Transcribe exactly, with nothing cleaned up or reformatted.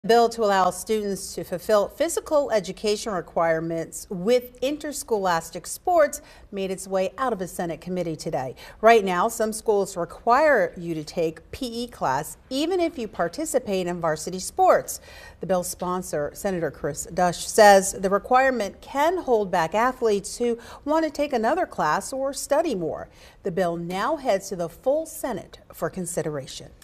Bill to allow students to fulfill physical education requirements with interscholastic sports made its way out of a Senate committee today. Right now, some schools require you to take P E class even if you participate in varsity sports. The bill's sponsor, Senator Chris Dush, says the requirement can hold back athletes who want to take another class or study more. The bill now heads to the full Senate for consideration.